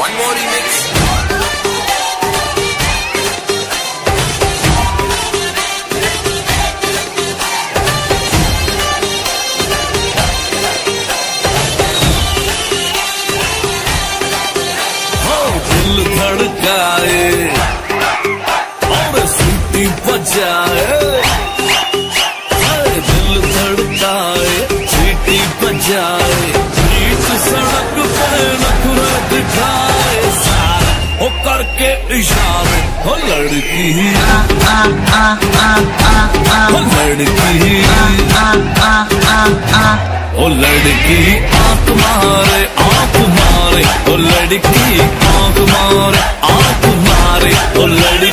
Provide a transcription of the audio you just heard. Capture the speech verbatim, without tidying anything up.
One more remix. दिल धड़काए और सीटी बजाए, दिल धड़काए सीटी बजाए, बीच सड़क पे नखरा दिखाए, सारा हो करके इशारे, हो लड़की हो लड़की ओ लड़की आंख मारे आंख मारे, ओ लड़की आंख मारे आंख मारे, ओ लड़की